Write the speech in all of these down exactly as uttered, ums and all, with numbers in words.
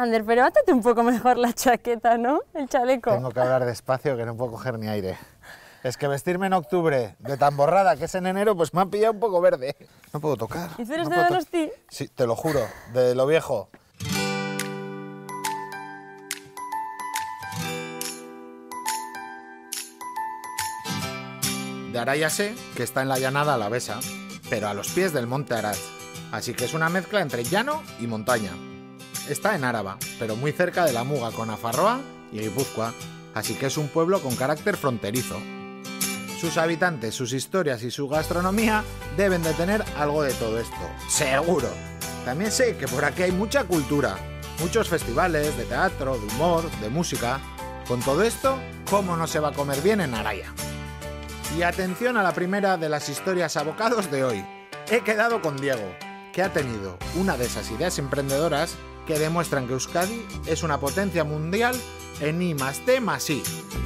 Ander, pero átate un poco mejor la chaqueta, ¿no? El chaleco. Tengo que hablar despacio, que no puedo coger ni aire. Es que vestirme en octubre de tan borrada que es en enero, pues me han pillado un poco verde. No puedo tocar. ¿Y tú eres no de puedo Donosti? to- Sí, te lo juro, de lo viejo. De Araya sé que está en la llanada alavesa, pero a los pies del monte Arad. Así que es una mezcla entre llano y montaña. Está en Áraba, pero muy cerca de la Muga con Afarroa y Guipúzcoa, así que es un pueblo con carácter fronterizo. Sus habitantes, sus historias y su gastronomía deben de tener algo de todo esto, seguro. También sé que por aquí hay mucha cultura, muchos festivales de teatro, de humor, de música. Con todo esto, ¿cómo no se va a comer bien en Araya? Y atención a la primera de las historias abocados de hoy. He quedado con Diego, que ha tenido una de esas ideas emprendedoras que demuestran que Euskadi es una potencia mundial en I más D más I.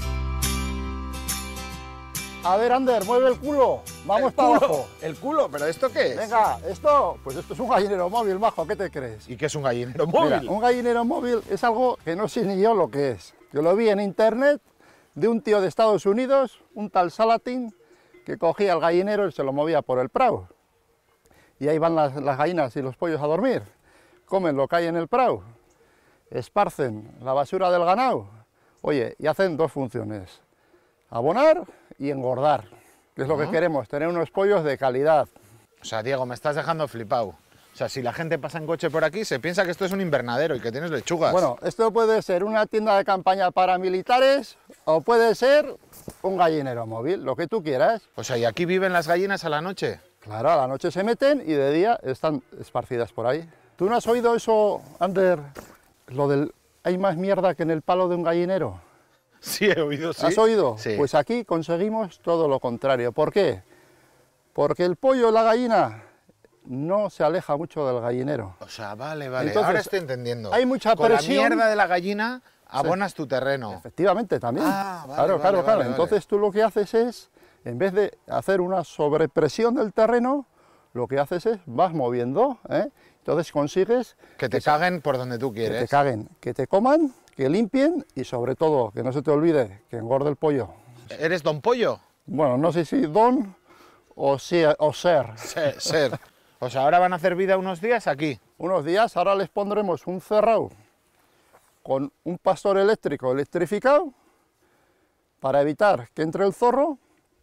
A ver, Ander, mueve el culo. Vamos para abajo. ¿El culo? ¿Pero esto qué es? Venga, esto, pues esto es un gallinero móvil, majo, ¿qué te crees? ¿Y qué es un gallinero móvil? Mira, un gallinero móvil es algo que no sé ni yo lo que es. Yo lo vi en internet de un tío de Estados Unidos, un tal Salatin, que cogía el gallinero y se lo movía por el prado. Y ahí van las, las gallinas y los pollos a dormir. Comen lo que hay en el prado, esparcen la basura del ganado, oye, y hacen dos funciones, abonar y engordar, que es lo que queremos, tener unos pollos de calidad. O sea, Diego, me estás dejando flipado. O sea, si la gente pasa en coche por aquí, se piensa que esto es un invernadero y que tienes lechugas. Bueno, esto puede ser una tienda de campaña para militares o puede ser un gallinero móvil, lo que tú quieras. O sea, ¿y aquí viven las gallinas a la noche? Claro, a la noche se meten y de día están esparcidas por ahí. ¿Tú no has oído eso, Ander, lo del hay más mierda que en el palo de un gallinero? Sí, he oído, sí. ¿Has oído? Sí. Pues aquí conseguimos todo lo contrario. ¿Por qué? Porque el pollo, la gallina, no se aleja mucho del gallinero. O sea, vale, vale. Entonces, ahora estoy entendiendo. hay mucha Con presión. la mierda de la gallina abonas tu terreno. Efectivamente, también. Ah, vale, claro, vale, claro, vale, claro. vale. Entonces tú lo que haces es, en vez de hacer una sobrepresión del terreno, lo que haces es, vas moviendo, ¿eh? Entonces consigues... Que te se- caguen por donde tú que quieres. te caguen, que te coman, que limpien y sobre todo, que no se te olvide, que engorde el pollo. ¿Eres don Pollo? Bueno, no sé si don o, si, o ser. Ser, ser. O sea, ahora van a hacer vida unos días aquí. Unos días ahora les pondremos un cerrado con un pastor eléctrico electrificado para evitar que entre el zorro,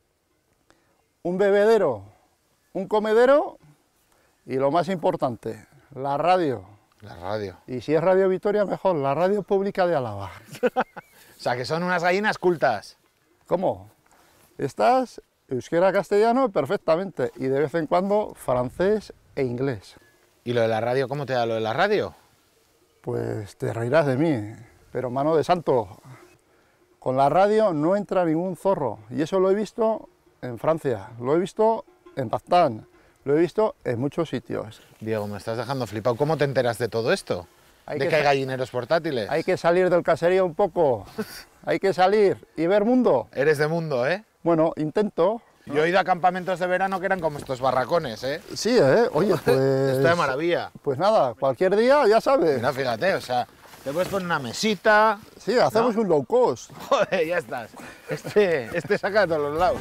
un bebedero, un comedero y lo más importante, la radio. La radio. Y si es Radio Vitoria, mejor, la radio pública de Álava. O sea, que son unas gallinas cultas. ¿Cómo? Estás euskera castellano perfectamente y de vez en cuando francés e inglés. ¿Y lo de la radio, cómo te da lo de la radio? Pues te reirás de mí, pero mano de santo, con la radio no entra ningún zorro y eso lo he visto en Francia, lo he visto en Baztán, lo he visto en muchos sitios. Diego, me estás dejando flipado. ¿Cómo te enteras de todo esto? Hay ¿De que que hay sa- gallineros portátiles? Hay que salir del caserío un poco, hay que salir y ver mundo. Eres de mundo, ¿eh? Bueno, intento. Yo he ido a campamentos de verano que eran como estos barracones, ¿eh? Sí, ¿eh? Oye, pues... Esto de maravilla. Pues nada, cualquier día, ya sabes. Mira, fíjate, o sea, te puedes poner una mesita. Sí, hacemos un low cost. Joder, ya estás. Este, este saca de todos los lados.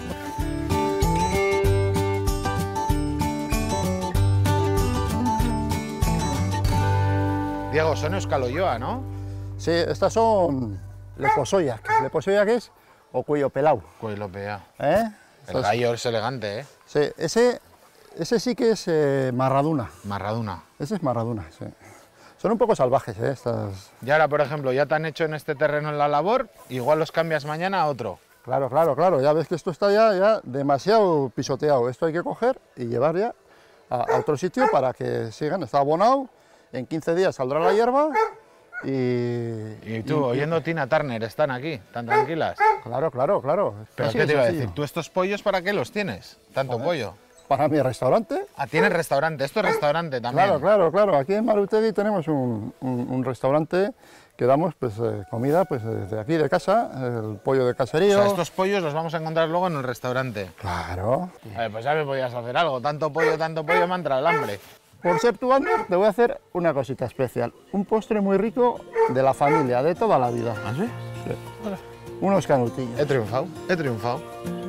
Diego, son Euskal Oyoa, ¿no? Sí, estas son leposoyak. ¿Leposoyak es? O cuello pelado. Cuello pea. ¿Eh? El Estas- gallo es elegante, ¿eh? Sí, ese, ese sí que es eh, marraduna. Marraduna. Ese es marraduna, sí. Son un poco salvajes, ¿eh? Estas... Y ahora, por ejemplo, ya te han hecho en este terreno en la labor, igual los cambias mañana a otro. Claro, claro, claro. Ya ves que esto está ya, ya demasiado pisoteado. Esto hay que coger y llevar ya a, a otro sitio para que sigan. Está abonado. En quince días saldrá la hierba y... Y tú, oyendo Tina Turner, están aquí, tan tranquilas. Claro, claro, claro. Pero Así ¿qué es te iba a sencillo. decir? ¿Tú estos pollos para qué los tienes? Tanto pollo. Para mi restaurante. Ah, tienes restaurante. Esto es restaurante también. Claro, claro, claro. Aquí en Marutegi tenemos un, un- un restaurante que damos pues, eh, comida pues, desde aquí de casa, el pollo de O caserío. sea, estos pollos los vamos a encontrar luego en el restaurante. Claro. A ver, pues ya me podías hacer algo. Tanto pollo, tanto pollo, me ha entrado el hambre. Por ser tu Ander, te voy a hacer una cosita especial. Un postre muy rico de la familia, de toda la vida. ¿Ah, sí? Sí. Unos canutillos. He triunfado, he triunfado.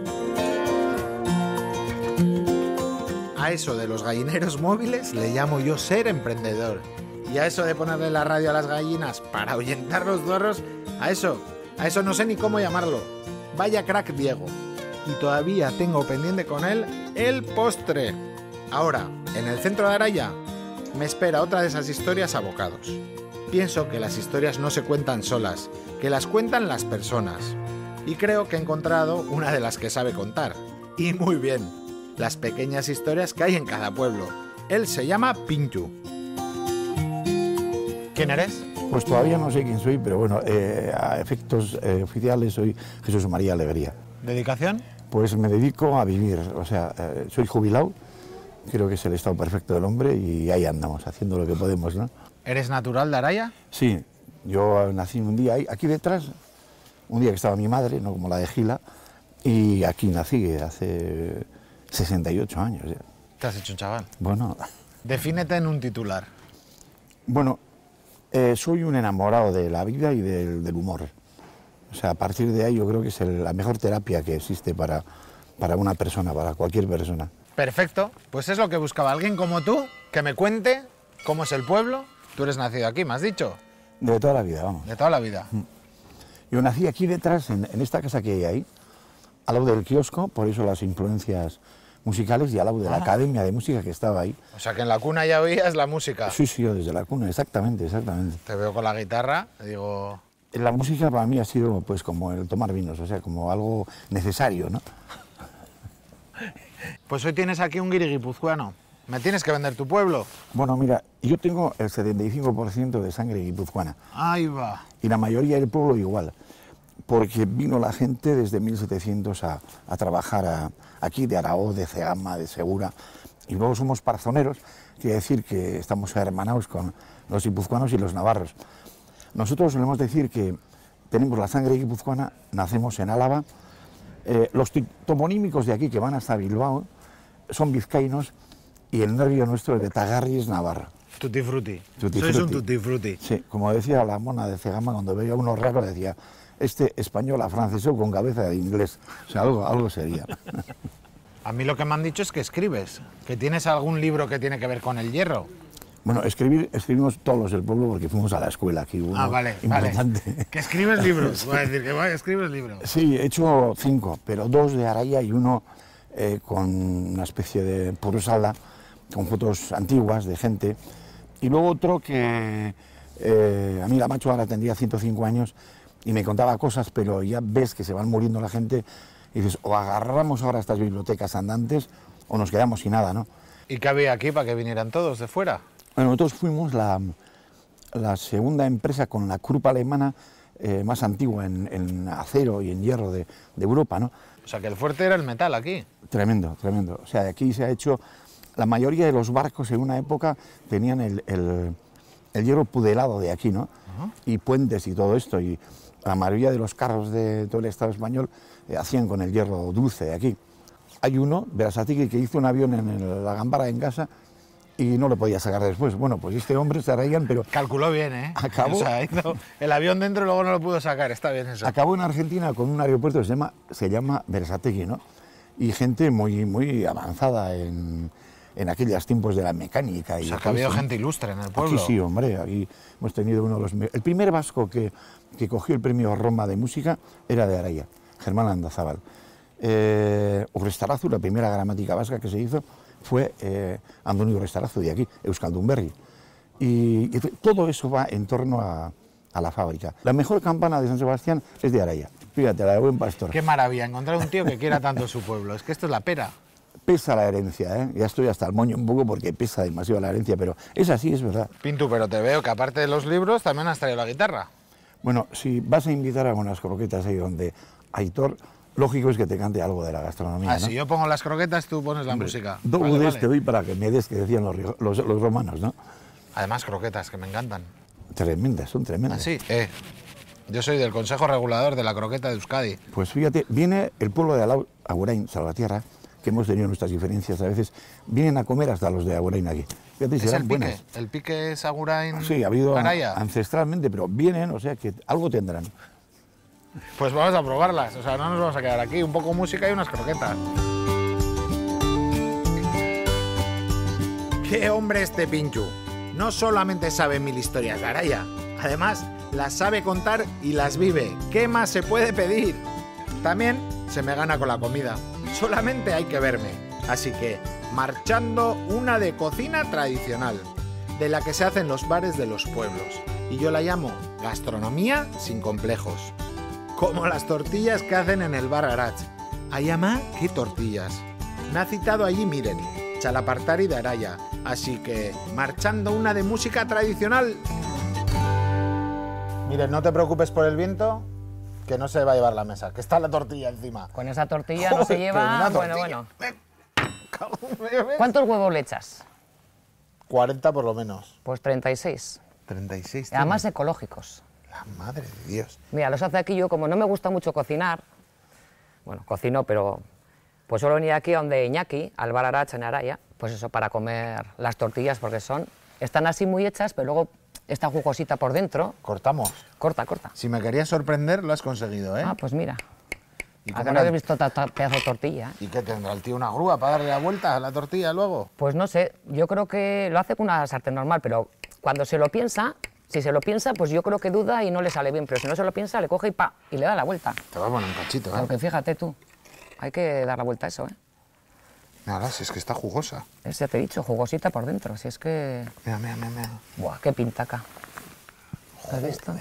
A eso de los gallineros móviles le llamo yo ser emprendedor. Y a eso de ponerle la radio a las gallinas para ahuyentar los zorros, a eso, a eso no sé ni cómo llamarlo. Vaya crack Diego. Y todavía tengo pendiente con él el postre. Ahora, en el centro de Araya, me espera otra de esas historias a bocados. Pienso que las historias no se cuentan solas, que las cuentan las personas. Y creo que he encontrado una de las que sabe contar. Y muy bien, las pequeñas historias que hay en cada pueblo. Él se llama Pinchu. ¿Quién eres? Pues todavía no sé quién soy, pero bueno, eh, a efectos eh, oficiales soy Jesús María Alegría. ¿Dedicación? Pues me dedico a vivir, o sea, eh, soy jubilado, creo que es el estado perfecto del hombre y ahí andamos, haciendo lo que podemos, ¿no? ¿Eres natural de Araya? Sí, yo nací un día ahí, aquí detrás, un día que estaba mi madre, no como la de Gila, y aquí nací hace sesenta y ocho años ya. Te has hecho un chaval. Bueno, Defínete en un titular. bueno, eh, soy un enamorado de la vida y del, del humor. O sea, a partir de ahí yo creo que es el- la mejor terapia que existe para, para una persona, para cualquier persona. Perfecto, pues es lo que buscaba alguien como tú, que me cuente cómo es el pueblo. Tú eres nacido aquí, me has dicho, De toda la vida, vamos. de toda la vida. Yo nací aquí detrás, en, en esta casa que hay ahí, al lado del kiosco, por eso las influencias musicales, y al lado de la academia de música que estaba ahí. O sea que en la cuna ya oías la música. Sí, sí, yo desde la cuna, exactamente, exactamente. Te veo con la guitarra, digo, La música para mí ha sido pues como el tomar vinos, o sea, como algo necesario, ¿no? pues hoy tienes aquí un guiri guipuzcoano. Me tienes que vender tu pueblo. Bueno, mira, yo tengo el setenta y cinco por ciento de sangre guipuzcoana Ahí va. y la mayoría del pueblo igual, porque vino la gente desde mil setecientos a, a trabajar a- aquí, de Araoz, de Cegama, de Segura, y luego somos parzoneros, quiere decir que estamos hermanados con los guipuzcoanos y los navarros. Nosotros solemos decir que tenemos la sangre guipuzcoana, nacemos en Álava, eh, los ti- toponímicos de aquí que van hasta Bilbao son vizcaínos y el nervio nuestro de Tagarri es navarro. Tutti frutti. Tutti Sois un frutti. tutti frutti. Sí, como decía la mona de Cegama, cuando veía uno raro decía, este español afrancesó con cabeza de inglés. O sea, algo, algo sería. A mí lo que me han dicho es que escribes, que tienes algún libro que tiene que ver con el hierro. Bueno, escribir, escribimos todos los del pueblo porque fuimos a la escuela aquí. Uno Ah, vale, importante. vale. Que escribes libros. Voy a decir que vaya, escribes libros. Sí, he hecho cinco, pero dos de Araya y uno eh, con una especie de purusala, con fotos antiguas de gente. Y luego otro que eh, a mí la macho ahora tendría ciento cinco años y me contaba cosas, pero ya ves que se van muriendo la gente y dices, o agarramos ahora estas bibliotecas andantes o nos quedamos sin nada, ¿no? ¿Y qué había aquí para que vinieran todos de fuera? Bueno, nosotros fuimos la, la segunda empresa con la Krupp alemana eh, más antigua en, en acero y en hierro de, de Europa, ¿no? O sea que el fuerte era el metal aquí. Tremendo, tremendo. O sea, de aquí se ha hecho... La mayoría de los barcos en una época tenían el, el, el hierro pudelado de aquí, ¿no? Y puentes y todo esto. Y la mayoría de los carros de todo el Estado español eh, hacían con el hierro dulce de aquí. Hay uno, Berasategui, que hizo un avión en el- la Gambara en casa y no lo podía sacar después. Bueno, pues este hombre se reían, pero Calculó bien, ¿eh? Acabó. O sea, hizo el avión dentro y luego no lo pudo sacar. Está bien eso. acabó en Argentina con un aeropuerto que se llama, se llama Berasategui, ¿no? Y gente muy, muy avanzada en, en aquellos tiempos de la mecánica. Y O sea, que todo ha habido esto, ¿no? gente ilustre en el pueblo. Aquí sí, hombre, aquí hemos tenido uno de los... me- El primer vasco que, que cogió el premio Roma de música era de Araya, Germán Andazábal. Eh, Urrestarazu, la primera gramática vasca que se hizo, fue eh, Andoni Urrestarazu de aquí, Euskaldunberri. Y, y todo eso va en torno a, a la fábrica. La mejor campana de San Sebastián es de Araya. Fíjate, la de Buen Pastor. Qué maravilla, encontrar un tío que quiera tanto su pueblo. Es que esto es la pera. Pesa la herencia, ¿eh? Ya estoy hasta el moño un poco porque pesa demasiado la herencia, pero es así, es verdad. Pintu, pero te veo que aparte de los libros también has traído la guitarra. Bueno, si vas a invitar a unas croquetas ahí donde Aitor, lógico es que te cante algo de la gastronomía, Ah, ¿no? si yo pongo las croquetas, tú pones la música. Dos Vale, des vale. te doy para que me des, que decían los, ri- los- los romanos, ¿no? Además, croquetas, que me encantan. Tremendas, son tremendas. Así, eh. Yo soy del Consejo Regulador de la Croqueta de Euskadi. Pues fíjate, viene el pueblo de Alau, Agurain, Salvatierra, que hemos tenido nuestras diferencias a veces, vienen a comer hasta los de Agurain aquí. Fíjate, ¿Es serán el pique? buenas. ¿El pique es Agurain Sí, ha habido Araya? ancestralmente, pero vienen, o sea que algo tendrán. Pues vamos a probarlas, o sea, no nos vamos a quedar aquí. Un poco música y unas croquetas. ¡Qué hombre este Pinchu! No solamente sabe mil historias de Araya, además las sabe contar y las vive. ¿Qué más se puede pedir? También se me gana con la comida. Solamente hay que verme. Así que, marchando una de cocina tradicional, de la que se hacen los bares de los pueblos. Y yo la llamo gastronomía sin complejos. Como las tortillas que hacen en el bar Arach. Ayamá, ¿qué tortillas? Me ha citado allí, miren, Chalapartari de Araya. Así que, marchando una de música tradicional. Miren, no te preocupes por el viento, que no se va a llevar la mesa, que está la tortilla encima. Con esa tortilla no se lleva... Bueno, bueno. ¿Cuántos huevos le echas? cuarenta por lo menos. Pues treinta y seis. treinta y seis. Además ecológicos. La madre de Dios. Mira, los hace aquí yo, como no me gusta mucho cocinar, bueno, cocino, pero pues suelo venir aquí donde Iñaki, al bar Arach en Araya, pues eso, para comer las tortillas, porque son, están así muy hechas, pero luego está jugosita por dentro. Cortamos. Corta, corta. Si me querías sorprender, lo has conseguido, ¿eh? Ah, pues mira. ¿Y ¿A cómo que no la- habéis visto tanta pedazo de tortilla? ¿Eh? ¿Y qué tendrá el tío, una grúa para darle la vuelta a la tortilla luego? Pues no sé, yo creo que lo hace con una sartén normal, pero cuando se lo piensa, si se lo piensa, pues yo creo que duda y no le sale bien, pero si no se lo piensa, le coge y pa, y le da la vuelta. Te va a poner un cachito, ¿eh? Aunque fíjate tú, hay que dar la vuelta a eso, ¿eh? Nada, si es que está jugosa. Es, ya te he dicho, jugosita por dentro, si es que... Mira, mira, mira, mira. Buah, qué pintaca. ¿Has visto?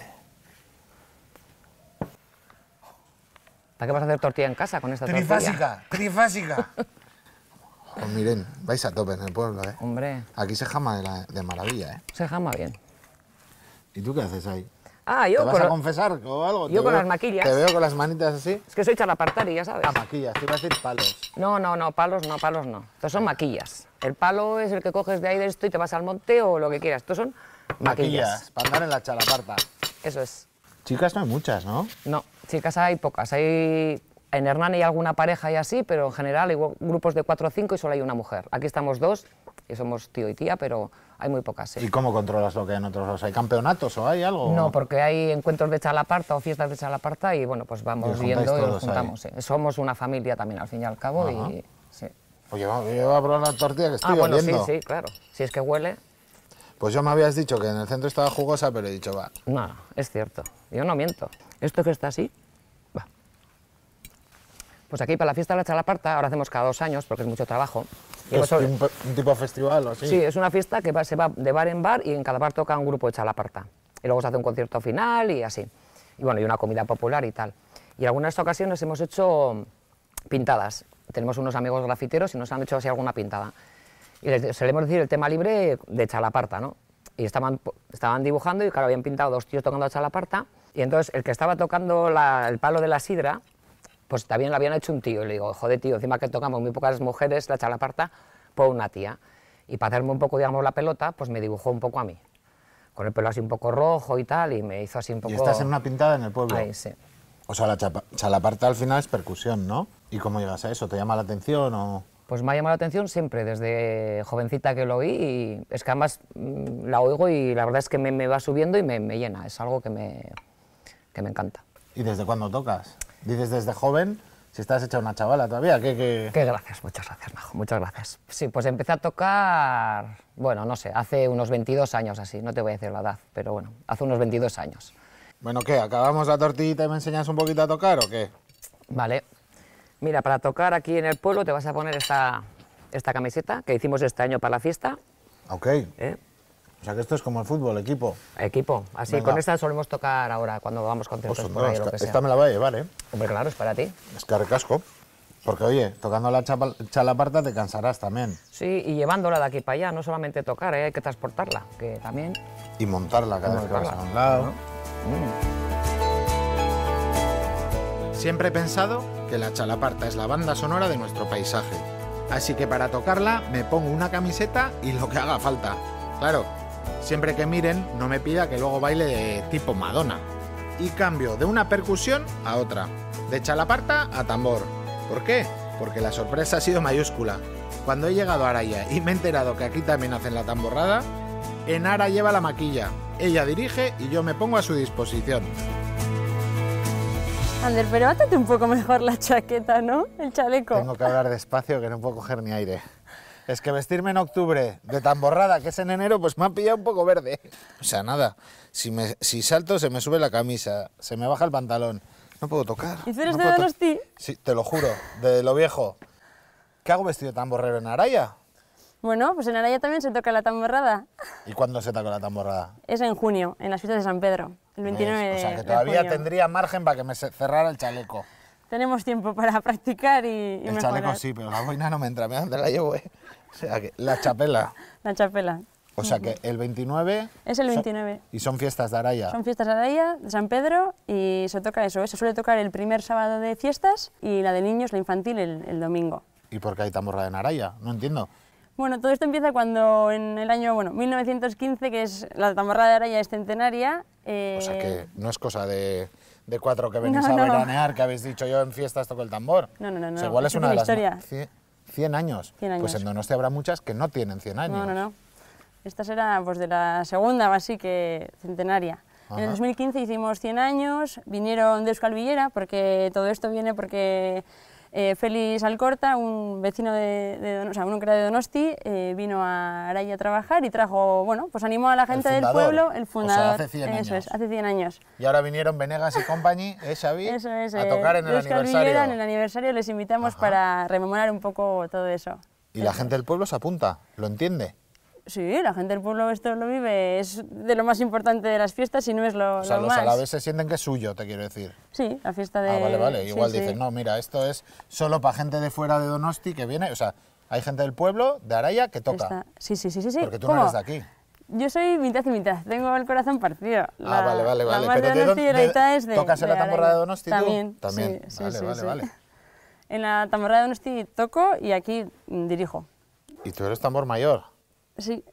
¿Para qué vas a hacer tortilla en casa con esta tortilla? Trifásica, trifásica. Pues miren, vais a tope en el pueblo, ¿eh? Hombre, Aquí se jama de, la- de maravilla, ¿eh? se jama bien. ¿Y tú qué haces ahí? Ah, ¿Te yo vas con, a lo- confesar o algo? yo Te con veo- las maquillas. Te veo con las manitas así. Es que soy chalapartari, ya sabes. Ah, maquillas, te iba a decir palos. No, no, no, palos no, palos no. Estos son maquillas. El palo es el que coges de ahí de esto y te vas al monte o lo que quieras. Estos son maquillas. Maquillas, para andar en la chalaparta. Eso es. Chicas no hay muchas, ¿no? No, chicas hay pocas. Hay... En Hernán hay alguna pareja y así, pero en general hay grupos de cuatro o cinco y solo hay una mujer. Aquí estamos dos y somos tío y tía, pero hay muy pocas, sí. ¿Y cómo controlas lo que hay en otros lados? ¿Hay campeonatos o hay algo? No, porque hay encuentros de chalaparta o fiestas de chalaparta y bueno, pues Y vamos os juntáis viendo y todos nos juntamos. Sí. Somos una familia también al fin y al cabo Ajá. y sí. Oye, vamos, yo voy a probar la tortilla que estoy Ah, bueno, sí, oliendo. sí, claro. Si es que huele, Pues yo me habías dicho que en el centro estaba jugosa, pero he dicho, va. no, es cierto. Yo no miento. Esto que está así, va. Pues aquí para la fiesta de la chalaparta, ahora hacemos cada dos años porque es mucho trabajo. Y ¿Es hemos- un, pe- un tipo de festival o así? Sí, es una fiesta que va- se va de bar en bar y en cada bar toca un grupo de chalaparta. Y luego se hace un concierto final y así. Y bueno, y una comida popular y tal. Y en algunas ocasiones hemos hecho pintadas. Tenemos unos amigos grafiteros y nos han hecho así alguna pintada. Y les solemos decir el tema libre de chalaparta, ¿no? Y estaban, estaban dibujando y claro, habían pintado dos tíos tocando la chalaparta. Y entonces el que estaba tocando la- el palo de la sidra, pues también lo habían hecho un tío. Y le digo, joder, tío, encima que tocamos muy pocas mujeres la chalaparta, por una tía. Y para hacerme un poco, digamos, la pelota, pues me dibujó un poco a mí. Con el pelo así un poco rojo y tal, y me hizo así un poco... Y estás en una pintada en el pueblo. Ahí, sí. O sea, la chapa- chalaparta al final es percusión, ¿no? ¿Y cómo llegas a eso? ¿Te llama la atención o...? Pues me ha llamado la atención siempre, desde jovencita que lo oí, y es que además mm, la oigo y la verdad es que me, me va subiendo y me, me llena, es algo que me, que me encanta. ¿Y desde cuándo tocas? Dices desde joven, si estás hecha una chavala todavía, ¿qué...? qué... Qué gracias, muchas gracias, Majo, muchas gracias. Sí, pues empecé a tocar, bueno, no sé, hace unos veintidós años así, no te voy a decir la edad, pero bueno, hace unos veintidós años. Bueno, ¿qué? ¿Acabamos la tortillita y me enseñas un poquito a tocar o qué? Vale, mira, para tocar aquí en el pueblo te vas a poner esta, esta camiseta que hicimos este año para la fiesta, Ok. ¿eh? O sea que esto es como el fútbol, equipo. Equipo, así Venga. con esta solemos tocar ahora cuando vamos a conciertos por ahí o lo que sea. esta me la voy a llevar, ¿eh? Hombre, claro, es para ti. Es que recasco. Porque, oye, tocando la chapa- chalaparta te cansarás también. Sí, y llevándola de aquí para allá, no solamente tocar, ¿eh? Hay que transportarla, que también... Y montarla cada vez que vas a montarla. un lado. Mm. Siempre he pensado que la chalaparta es la banda sonora de nuestro paisaje. Así que para tocarla me pongo una camiseta y lo que haga falta. Claro, siempre que miren no me pida que luego baile de tipo Madonna. Y cambio de una percusión a otra. De chalaparta a tambor. ¿Por qué? Porque la sorpresa ha sido mayúscula. Cuando he llegado a Araya y me he enterado que aquí también hacen la tamborrada, Enara lleva la maquilla, ella dirige y yo me pongo a su disposición. Ander, pero átate un poco mejor la chaqueta, ¿no? El chaleco. Tengo que hablar despacio que no puedo coger ni aire. Es que vestirme en octubre de tamborrada, que es en enero, pues me ha pillado un poco verde. O sea, nada, si, me, si salto se me sube la camisa, se me baja el pantalón. No puedo tocar. ¿Y tú eres no de puedo to- Donosti? Sí, te lo juro, de lo viejo. ¿Qué hago vestido de tamborrero en Araya? Bueno, pues en Araya también se toca la tamborrada. ¿Y cuándo se toca la tamborrada? Es en junio, en las fiestas de San Pedro, el veintinueve ¿Ves? O sea, que de todavía junio. tendría margen para que me se- cerrara el chaleco. Tenemos tiempo para practicar y, y El mejorar. chaleco sí, pero la boina no me entra. Mira dónde la llevo, ¿eh? O sea, que la chapela. La chapela. O sea, que el veintinueve... Es el son- veintinueve. y son fiestas de Araya. Son fiestas de Araya, de San Pedro, y se toca eso. ¿eh? Se suele tocar el primer sábado de fiestas y la de niños, la infantil, el, el domingo. ¿Y por qué hay tamborrada en Araya? No entiendo. Bueno, todo esto empieza cuando en el año bueno, mil novecientos quince, que es la tamborrada de Araya es centenaria. eh, O sea, que no es cosa de, de cuatro que venís No, a no. veranear, que habéis dicho yo en fiestas toco el tambor. No, no, no, O sea, no, igual es esto una de tiene las... historia. cien, cien años. cien años. Pues en Donostia habrá muchas que no tienen cien años. No, no, no. Esta será pues, de la segunda o así que centenaria. En el Ajá. dos mil quince hicimos cien años, vinieron de Euskal Villera, porque todo esto viene porque eh, Félix Alcorta, un vecino de, de Donosti, o sea, un que era de Donosti, eh, vino a Araya a trabajar y trajo, bueno, pues animó a la gente del fundador. pueblo, el O sea, fundador. hace cien Eso años. es, hace cien años. Y ahora vinieron Venegas y Company, ¿eh, Xavi? Eso es, a eh, tocar en de el Euskal aniversario. Villera, en el aniversario les invitamos Ajá. para rememorar un poco todo eso. Y la gente del pueblo se apunta, lo entiende. Sí, la gente del pueblo esto lo vive, es de lo más importante de las fiestas y no es lo, O sea, lo los más. alaveses sienten que es suyo, te quiero decir. Sí, la fiesta de... Ah, vale, vale. sí, Igual sí. dicen, no, mira, esto es solo para gente de fuera de Donosti que viene. O sea, hay gente del pueblo, de Araya, que toca. Está- Sí, sí, sí, sí, sí. Porque tú ¿Cómo? no eres de aquí. Yo soy mitad y mitad, tengo el corazón partido. Ah, La- vale, vale, la vale. más Pero de de Donosti y dónde- la mitad es de ¿tocas en de la tamborrada de Araya. Donosti tú? También, También. sí, sí, Vale, sí, vale, sí. vale. En la tamborrada de Donosti toco y aquí mm, dirijo. Y tú eres tambor mayor. Sí.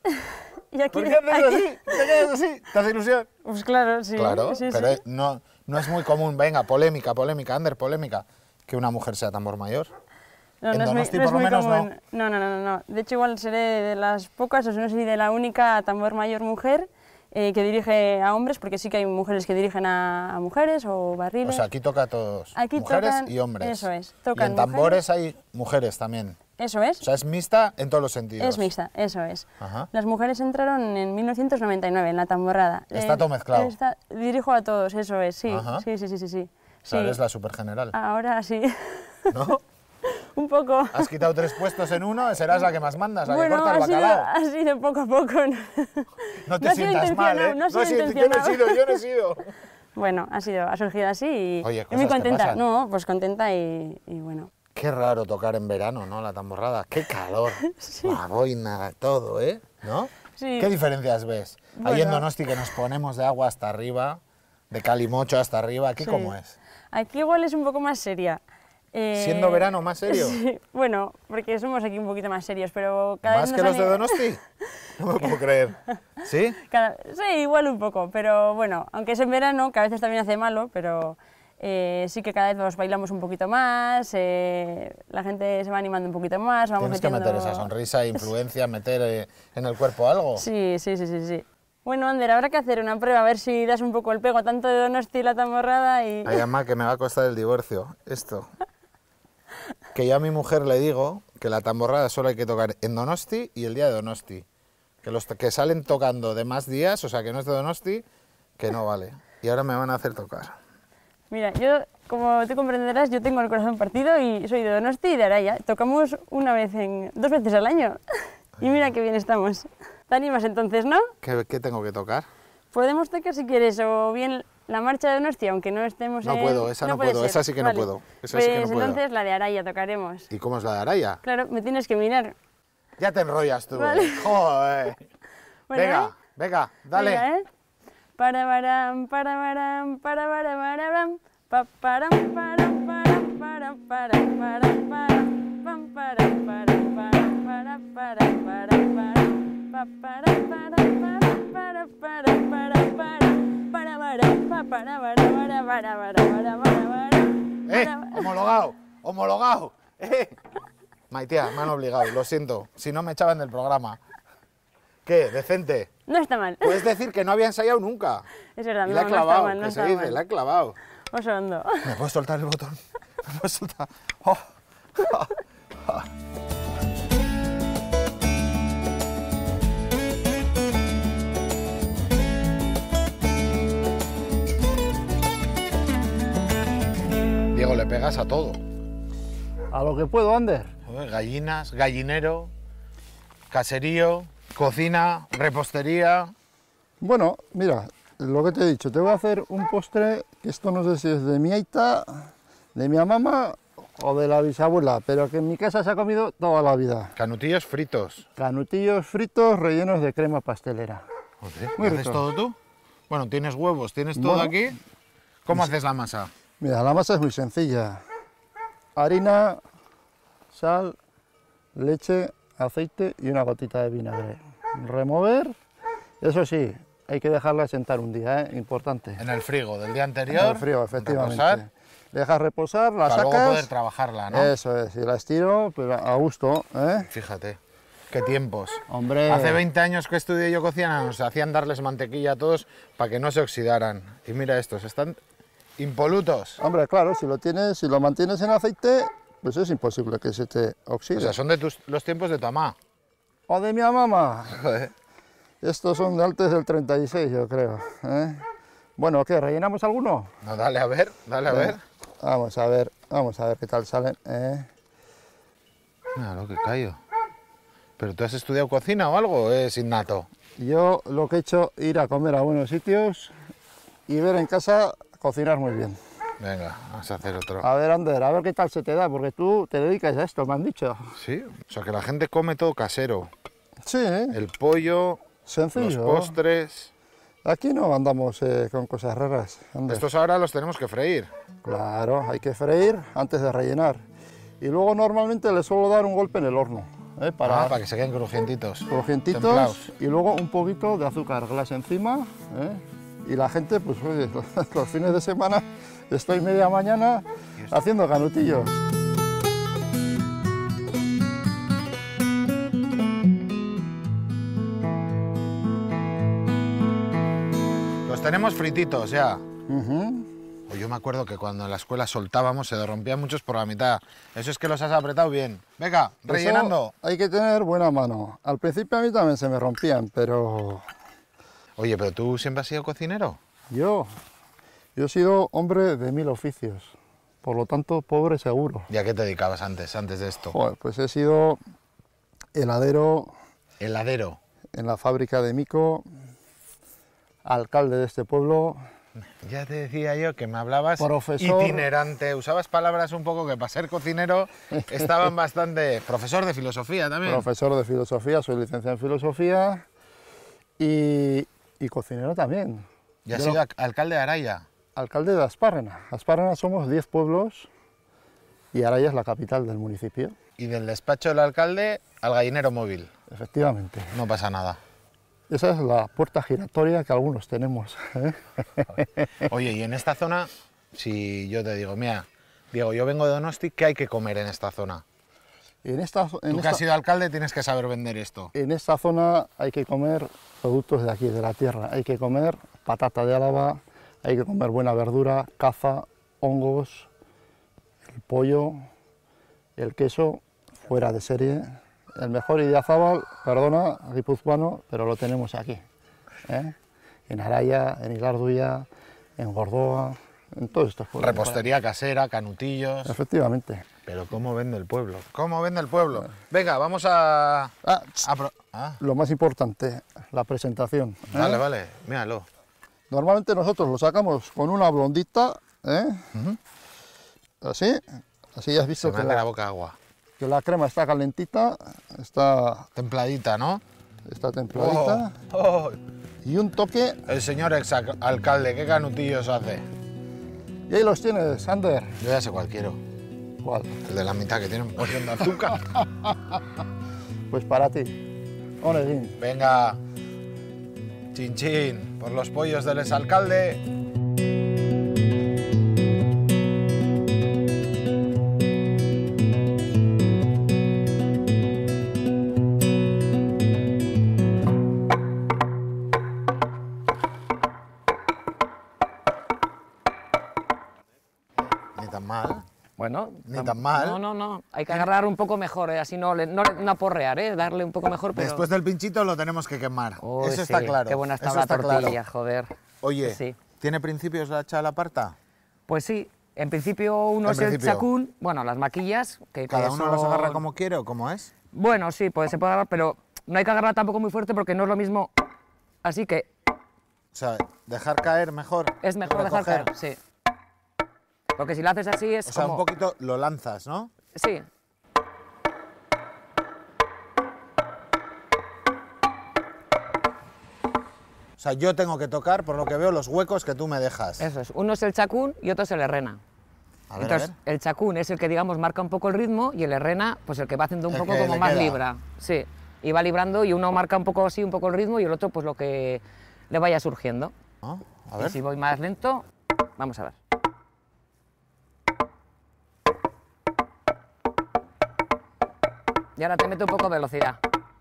Y aquí, ¿Por qué haces aquí- así? ¿Te quedas así? ¿Te hace ilusión? Pues claro, sí. Claro, sí, pero sí. No, no es muy común. Venga, polémica, polémica, Ander, polémica. Que una mujer sea tambor mayor. No, en no es muy, Donosti, no es por lo muy menos, común. No, no, no, no. De hecho, igual seré de las pocas, o no sé si de la única tambor mayor mujer eh, que dirige a hombres, porque sí que hay mujeres que dirigen a, a mujeres o O barriles. sea, aquí toca a todos. Aquí mujeres tocan- y hombres. eso es, Y tocan en tambores hay mujeres también. Eso es. O sea, es mixta en todos los sentidos. Es mixta, eso es. Ajá. Las mujeres entraron en mil novecientos noventa y nueve en la tamborrada. Está Eh, todo mezclado. está- dirijo a todos, eso es, sí. Ajá. Sí, sí, sí, sí, sí. O sea, Sí. eres la super general. Ahora sí. ¿No? Un poco. Has quitado tres puestos en uno, serás la que más mandas, la Bueno, que corta el ha sido, bacalao. ha sido poco a poco. No te no ha sido sientas mal, ¿eh? intencionado, no ha sido he sido- yo no he intencionado. sido, yo no he sido. Bueno, ha sido, ha surgido así y Oye, estoy muy cosas que contenta. pasan. No, pues contenta y, y bueno. Qué raro tocar en verano, ¿no? La tamborrada. Qué calor. La boina, todo, ¿eh? ¿No? Sí. ¿Qué diferencias ves? Ahí en Bueno. Donosti que nos ponemos de agua hasta arriba, de Calimocho hasta arriba. ¿Aquí Sí. cómo es? Aquí igual es un poco más seria. Eh, ¿Siendo verano más serio? Sí, bueno, porque somos aquí un poquito más serios, pero cada ¿Más vez que nos los de han- Donosti? No me puedo creer. ¿Sí? Cada- sí, igual un poco, pero bueno, aunque es en verano, que a veces también hace malo, pero eh, sí que cada vez nos bailamos un poquito más, eh, la gente se va animando un poquito más, vamos Tienes que metiendo... meter esa sonrisa, influencia, meter eh, en el cuerpo algo. Sí, sí, sí, sí, sí. Bueno, Ander, habrá que hacer una prueba, a ver si das un poco el pego, tanto de Donosti y la tamborrada y... Ay, mamá, que me va a costar el divorcio, esto. Que yo a mi mujer le digo que la tamborrada solo hay que tocar en Donosti y el día de Donosti. Que los que salen tocando de más días, o sea, que no es de Donosti, que no vale. Y ahora me van a hacer tocar. Mira, yo, como tú comprenderás, yo tengo el corazón partido y soy de Donosti y de Araya. Tocamos una vez en... dos veces al año. Y mira qué bien estamos. ¿Te animas entonces, no? ¿Qué, qué tengo que tocar? Podemos tocar si quieres, o bien la marcha de Donosti, aunque no estemos No en... puedo, esa no puede puedo, ser. esa sí que no Vale. puedo, esa pues sí que no puedo. entonces la de Araya tocaremos. ¿Y cómo es la de Araya? Claro, me tienes que mirar. Ya te enrollas tú. Vale. ¿eh? Joder. Bueno, venga, ¿eh? venga, dale. Venga, ¿eh? Para baram, para baram, para bara bara bam, pa param, param, param, param, param, param, param, pam, param, param, param, para, para, para, para, pa param, param, param, para, para, para, para, para, baram, pa, para, bara, bara, bara, bara, bara, bara, bara, ¡Eh! para, ¡Homologado! ¡Homologado! ¡Eh! Maitea, me han obligado, lo siento. Si no me echaban del programa. ¿Qué? ¿Decente? No está mal. Puedes decir que no había ensayado nunca. Es verdad, Y no, la he no clavado, está mal, no que está se dice, mal. la he clavado. Oso hondo. ¿Me puedes soltar el botón? ¿Me puedes soltar? Oh. Oh. Oh. Diego, le pegas a todo. A lo que puedo, Ander. Joder, gallinas, gallinero, caserío, cocina, repostería. Bueno, mira, lo que te he dicho, te voy a hacer un postre, que esto no sé si es de mi aita, de mi mamá o de la bisabuela, pero que en mi casa se ha comido toda la vida. Canutillos fritos. Canutillos fritos rellenos de crema pastelera. Joder, Muy ¿haces rico. todo tú? Bueno, tienes huevos, tienes todo Bueno. aquí. ¿Cómo haces la masa? Mira, la masa es muy sencilla. Harina, sal, leche, aceite y una gotita de vinagre. Remover, eso sí, hay que dejarla sentar un día, ¿eh? Importante. En el frigo del día anterior. En el frío, efectivamente. reposar, Dejas reposar, la para sacas. luego poder trabajarla, ¿no? Eso es, y la estiro, pero a gusto, ¿eh? Fíjate, qué tiempos. Hombre. Hace veinte años que estudié yo cocina, nos hacían darles mantequilla a todos para que no se oxidaran. Y mira estos, están impolutos. Hombre, claro, si lo tienes, si lo mantienes en aceite, pues es imposible que se te oxide. O sea, son de tus, los tiempos de tu mamá. O de mi mamá. Joder. Estos son de antes del treinta y seis, yo creo. ¿eh? Bueno, ¿qué? ¿Rellenamos alguno? No, dale a ver, dale a ver. Vamos a ver, vamos a ver qué tal salen. ¿eh? Mira lo que callo. ¿Pero tú has estudiado cocina o algo o es innato? Yo lo que he hecho es ir a comer a buenos sitios y ver en casa cocinar muy bien. Venga, vamos a hacer otro. A ver, Ander, a ver qué tal se te da, porque tú te dedicas a esto, me han dicho. Sí, o sea que la gente come todo casero. Sí, ¿eh? El pollo, Sencillo. los postres. Aquí no andamos eh, con cosas raras. Ander. Estos ahora los tenemos que freír. Claro, hay que freír antes de rellenar. Y luego normalmente le suelo dar un golpe en el horno, ¿eh? para, Ah, para que se queden crujientitos. crujientitos, templados. y luego un poquito de azúcar glass encima. ¿eh? Y la gente, pues oye, los fines de semana estoy media mañana haciendo canutillos. Los tenemos frititos ya. Ujú. Pues yo me acuerdo que cuando en la escuela soltábamos se rompían muchos por la mitad. Eso es que los has apretado bien. Venga, Eso rellenando. hay que tener buena mano. Al principio a mí también se me rompían, pero Oye, pero tú siempre has sido cocinero. yo, yo he sido hombre de mil oficios. Por lo tanto, pobre seguro. ¿Y a qué te dedicabas antes, antes de esto? Joder, pues he sido heladero Heladero. en la fábrica de Mico, alcalde de este pueblo, Ya te decía yo que me hablabas Profesor. itinerante. Usabas palabras un poco que para ser cocinero estaban bastante... Profesor de filosofía también. profesor de filosofía, soy licenciado en filosofía y, y cocinero también. Y has Yo sido lo- al- alcalde de Araya. alcalde de Aspárrena. Aspárrena somos diez pueblos y Araya es la capital del municipio, Y del despacho del alcalde al gallinero móvil. efectivamente. No pasa nada. Esa es la puerta giratoria que algunos tenemos. ¿eh? Oye, y en esta zona, si yo te digo, mira, Diego, yo vengo de Donosti, ¿qué hay que comer en esta zona? En esta, en Tú que esta- has sido alcalde tienes que saber vender esto. En esta zona hay que comer productos de aquí, de la tierra. Hay que comer patata de Álava, hay que comer buena verdura, caza, hongos, el pollo, el queso, fuera de serie. El mejor Idiazábal, perdona, guipuzcoano, pero lo tenemos aquí. ¿eh? En Araya, en Ilarduya, en Gordoa, en todos estos pueblos. Repostería casera, canutillos. Efectivamente. Pero ¿cómo vende el pueblo? ¿Cómo vende el pueblo? Venga, vamos a... Ah, a pro- ah, lo más importante, la presentación. ¿eh? vale, vale, míralo. Normalmente nosotros lo sacamos con una blondita, ¿eh? Así, así ya has Se visto me que hace la la, boca agua. que la crema está calentita, está, Templadita, ¿no? está templadita, Oh, oh, y un toque, el señor exalcalde, ¿qué canutillos hace? y ahí los tienes, Ander. Yo ya sé cuál quiero. ¿Cuál? El de la mitad que tiene un porción de azúcar. Pues para ti. Onegin. Venga, chin chin, por los pollos del exalcalde. Ni tan mal. Bueno, Ni tan mal. No, no, no. Hay que agarrar un poco mejor, ¿eh? Así no, le- no, le- no aporrear, ¿eh? Darle un poco mejor, pero... Después del pinchito lo tenemos que quemar. Uy, Eso sí, está claro. Qué buena está Eso la está tortilla, claro. joder. Oye, Sí. ¿tiene principios la chalaparta? Pues sí, en principio uno En es el principio. chacún, bueno, las maquillas, que, que ¿Cada uno son- los agarra como quiere o cómo es? Bueno, sí, pues se puede agarrar, pero no hay que agarrar tampoco muy fuerte porque no es lo mismo. Así que O sea, dejar caer mejor. es mejor dejar recoger. caer, sí. Porque si lo haces así es O sea, como... un poquito lo lanzas, ¿no? Sí, O sea, yo tengo que tocar, por lo que veo, los huecos que tú me dejas. eso es. Uno es el chacún y otro es el herrena. A ver, Entonces, a ver. el chacún es el que, digamos, marca un poco el ritmo y el herrena, pues el que va haciendo un El poco que como le más queda. libra. Sí, y va librando y uno marca un poco así, un poco el ritmo y el otro, pues lo que le vaya surgiendo. ¿No? A Y ver. si voy más lento, vamos a ver. Y ahora te meto un poco de velocidad.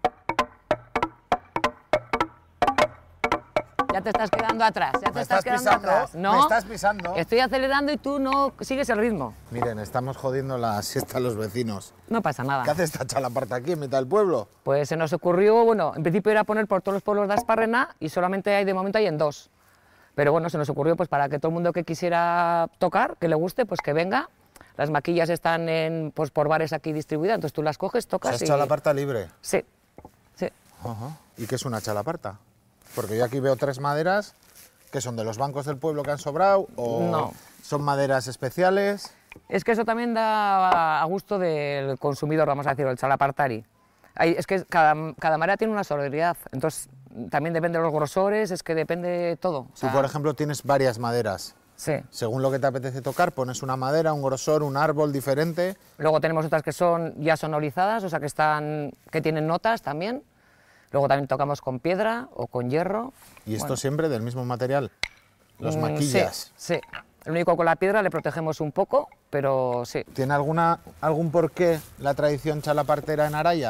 Ya te estás quedando atrás, ya te Me estás, estás quedando pisando, atrás. me No, estás pisando. estoy acelerando y tú no sigues el ritmo. Miren, estamos jodiendo la siesta a los vecinos. No pasa nada. ¿Qué hace esta chalaparta aquí en mitad del pueblo? Pues se nos ocurrió, bueno, en principio era poner por todos los pueblos de Asparrena y solamente hay de momento hay en dos. Pero bueno, se nos ocurrió pues para que todo el mundo que quisiera tocar, que le guste, pues que venga. Las maquillas están en, pues, por bares aquí distribuidas, entonces tú las coges, O sea, tocas es y... chalaparta libre. Sí, sí. Ajá. ¿Y qué es una chalaparta? Porque yo aquí veo tres maderas que son de los bancos del pueblo que han sobrado o No. son maderas especiales. Es que eso también da a gusto del consumidor, vamos a decirlo, el chalapartari. Hay- es que cada, cada madera tiene una sonoridad, entonces también depende de los grosores, es que depende de todo. o Tú, sea, por ejemplo, tienes varias maderas. sí. Según lo que te apetece tocar, pones una madera, un grosor, un árbol diferente. Luego tenemos otras que son ya sonorizadas, o sea, que, están, que tienen notas también. Luego también tocamos con piedra o con hierro. Y esto Bueno, siempre del mismo material. Los mm, maquillas. Sí, sí. Lo único con la piedra le protegemos un poco, pero sí. ¿Tiene alguna, algún porqué la tradición chalapartera en Araya?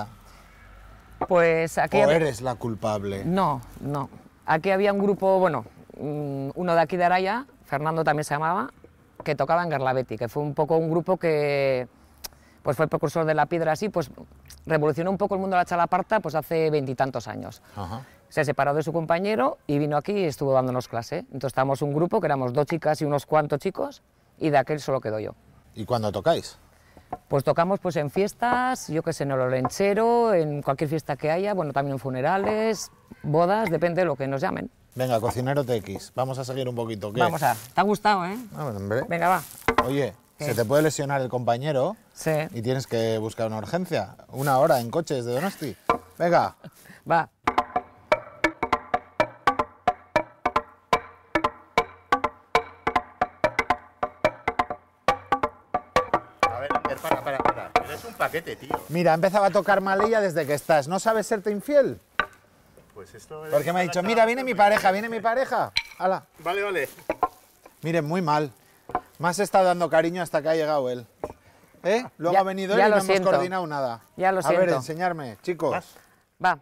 Pues aquí... ¿O hab- eres la culpable? No, no. Aquí había un grupo, bueno, mm, uno de aquí de Araya, Fernando también se llamaba, que tocaba en Garlabetti, que fue un poco un grupo que pues fue el precursor de la piedra así, pues revolucionó un poco el mundo de la chalaparta pues hace veintitantos años. Ajá. Se separó de su compañero y vino aquí y estuvo dándonos clase. Entonces estábamos un grupo, que éramos dos chicas y unos cuantos chicos, y de aquel solo quedo yo. ¿Y cuándo tocáis? Pues tocamos pues en fiestas, yo qué sé, en el Olenchero, en cualquier fiesta que haya, bueno, también en funerales, bodas, depende de lo que nos llamen. Venga, cocinero T X, vamos a seguir un poquito. ¿Qué? Vamos a... ¿Te ha gustado, eh? Ah, bueno, hombre. Venga, va. Oye, ¿Qué? se te puede lesionar el compañero Sí, y tienes que buscar una urgencia. Una hora en coches de Donosti. Venga. va. A ver, Ander, para, para, para. Eres un paquete, tío. Mira, empezaba a tocar mal ella desde que estás. ¿No sabes serte infiel? Pues esto es... Porque me ha dicho, mira, viene mi pareja, viene mi pareja. Hala. Vale, vale. Miren, muy mal. Me has estado dando cariño hasta que ha llegado él. ¿Eh? Luego Ya- ha venido ya él y lo no hemos siento. coordinado nada. Ya lo A ver, siento. enseñarme, chicos. Vas. Va.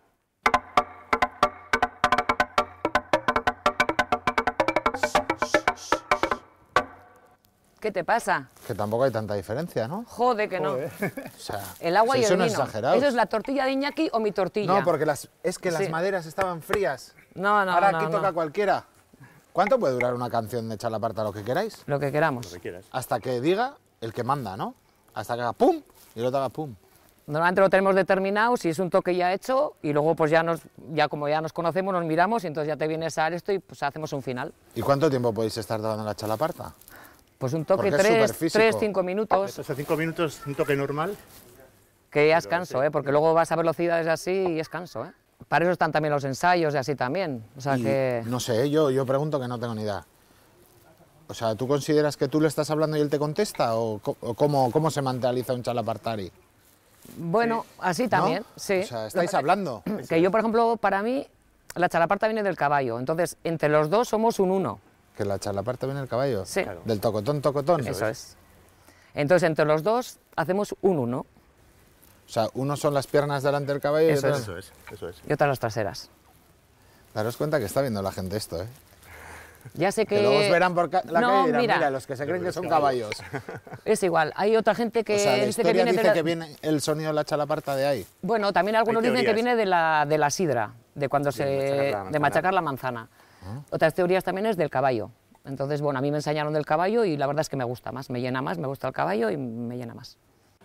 ¿Qué te pasa? Que tampoco hay tanta diferencia, ¿no? Jode que no. O sea, El agua si y eso el no vino. es exagerado. ¿Eso es la tortilla de Iñaki o mi tortilla? No, porque las, es que las Sí. maderas estaban frías. No, no, Ahora no, aquí no. toca cualquiera. ¿Cuánto puede durar una canción de Chalaparta, lo que queráis? Lo que queramos. Lo que quieras. Hasta que diga el que manda, ¿no? Hasta que haga pum y el otro haga pum. Normalmente lo tenemos determinado, si es un toque ya hecho, y luego pues ya nos, ya como ya nos conocemos, nos miramos y entonces ya te vienes a esto y pues hacemos un final. ¿Y cuánto tiempo podéis estar tocando la Chalaparta? Pues un toque, Porque es tres, superfísico. tres, cinco minutos, Estos a cinco minutos, un toque normal. que ya es canso, ¿eh? Porque luego vas a velocidades así y es canso, ¿eh? Para eso están también los ensayos y así también. O sea Y que... No sé, yo, yo pregunto que no tengo ni idea. O sea, ¿tú consideras que tú le estás hablando y él te contesta? ¿O, co- o cómo, cómo se mentaliza un chalapartari? Bueno, así ¿No? también, sí. O sea, estáis hablando. Que yo, por ejemplo, para mí, la chalaparta viene del caballo. Entonces, entre los dos somos un uno. Que la chalaparta viene el caballo. Sí. Del tocotón, tocotón. Eso es. Entonces, entre los dos hacemos un uno O sea, uno son las piernas delante del caballo Eso y Eso otro... es, eso es. y otras las traseras. Daros cuenta que está viendo la gente esto, ¿eh? Ya sé que... Que luego os verán por ca- la No, calle y dirán, mira, mira, los que se creen que son caballos. es igual. Hay otra gente que O sea, la dice que historia viene dice de la... que viene el sonido de la chalaparta de ahí. Bueno, también algunos Hay dicen que teorías. viene de la, de la sidra, de cuando se... machacar la de manzana. machacar la manzana. Otras teorías también es del caballo. Entonces, bueno, a mí me enseñaron del caballo y la verdad es que me gusta más, me llena más, me gusta el caballo y me llena más.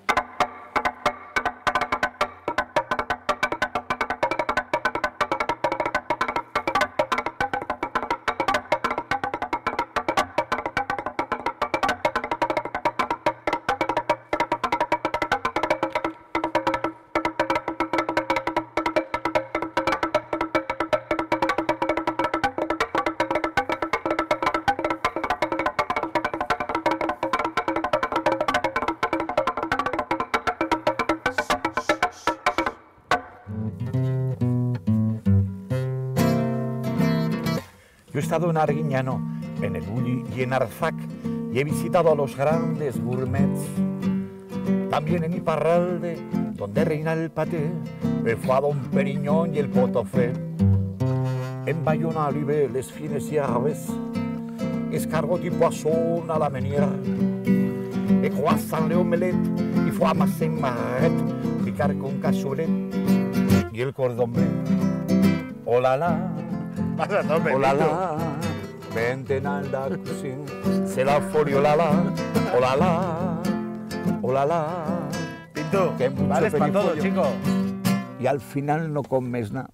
Yo he estado en Arguiñano, en el Bulli y en Arzac, y he visitado a los grandes gourmets. También en Iparralde, donde reina el paté, el Fado, un Periñón y el Potofé. En Bayona, olive, les fines y aves, escargot y poisson à la meunière, et croissant, les omelettes, y foie amassé en marrette, picar con cassoulet, y el cordon bleu. Oh la la. Vas a tope, Oh la Pinto. la, vente nalda cuisine, c'est la folie, oh la la, oh la la, oh la la. Pinto, Que mucho vales para todo, perifollo. chico. Y al final no comes nada.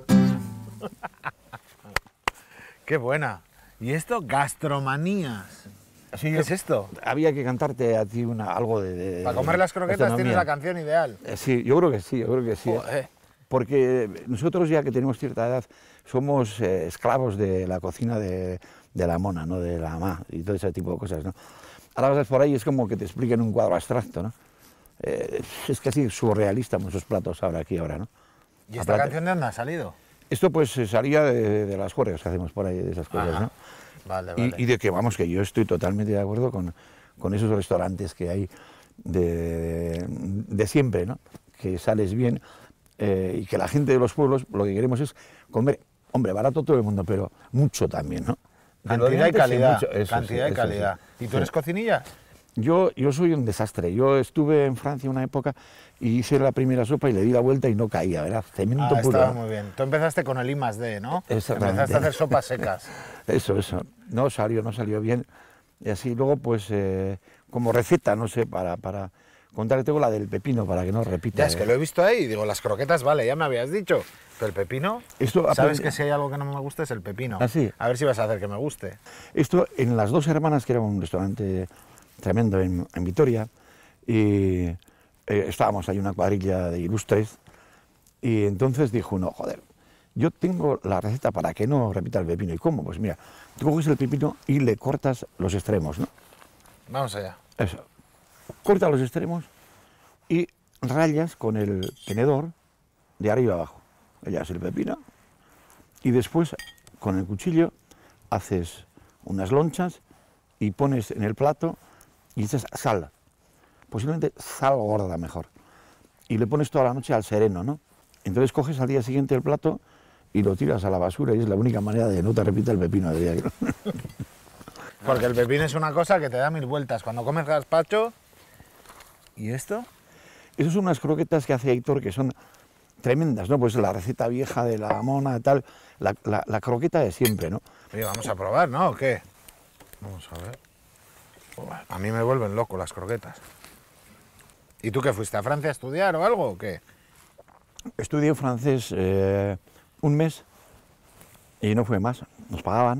Qué buena. ¿Y esto? Gastromanías. ¿Qué es esto? Había que cantarte a ti una, algo de, de- Para comer las croquetas tienes gastronomía. la canción ideal. Eh, Sí, yo creo que sí, yo creo que sí. Joder. Porque nosotros ya que tenemos cierta edad somos eh, esclavos de la cocina de, de la mona, ¿no? De la mamá y todo ese tipo de cosas, ¿no? Ahora vas por ahí es como que te expliquen un cuadro abstracto, ¿no? Eh, es casi surrealista muchos platos ahora aquí ahora, ¿no? ¿Y esta Aparte- canción de dónde ha salido? Esto pues eh, salía de, de las juergas que hacemos por ahí, de esas cosas, Ajá. ¿no? Vale, Y- vale. Y, de que, vamos, que yo estoy totalmente de acuerdo con, con esos restaurantes que hay de, de siempre, ¿no? Que sales bien eh, y que la gente de los pueblos lo que queremos es comer, hombre, barato todo el mundo, pero mucho también, ¿no? De lo de Cantidad y antes, sí, calidad. mucho, eso sí, Cantidad y eso sí. calidad. ¿Y tú Sí. eres cocinilla? Yo, yo soy un desastre. Yo estuve en Francia una época y hice la primera sopa y le di la vuelta y no caía, ¿verdad? Cemento Ah, puro. estaba muy bien. Tú empezaste con el I más D, ¿no? Exactamente. Empezaste a hacer sopas secas. Eso, eso. No salió, no salió bien. Y así luego, pues, eh, como receta, no sé, para, para contar, tengo la del pepino para que no repita. Ya, es que lo he visto ahí y digo, las croquetas, vale, ya me habías dicho. Pero el pepino, Esto ¿sabes aprendí- que si hay algo que no me gusta es el pepino? ¿Ah, sí? A ver si vas a hacer que me guste. Esto en Las Dos Hermanas, que era un restaurante tremendo en, en Vitoria, y eh, estábamos ahí una cuadrilla de ilustres, y entonces dijo uno, joder, yo tengo la receta para que no repita el pepino. ¿Y cómo? Pues mira, tú coges el pepino y le cortas los extremos, ¿no? Vamos allá. Eso. Corta los extremos y rayas con el tenedor de arriba abajo. Rayas el pepino y después con el cuchillo haces unas lonchas y pones en el plato y echas sal. Posiblemente sal gorda mejor. Y le pones toda la noche al sereno, ¿no? Entonces coges al día siguiente el plato y lo tiras a la basura y es la única manera de que no te repita el pepino del día. Porque el pepino es una cosa que te da mil vueltas. Cuando comes gazpacho... ¿Y esto? Esas son unas croquetas que hace Héctor que son tremendas, ¿no? Pues la receta vieja de la mona, tal, la, la- la croqueta de siempre, ¿no? Oye, vamos a probar, ¿no? ¿O qué? Vamos a ver. Buah, a mí me vuelven loco las croquetas. ¿Y tú qué fuiste a Francia a estudiar o algo o qué? Estudié francés eh, un mes y no fue más, nos pagaban.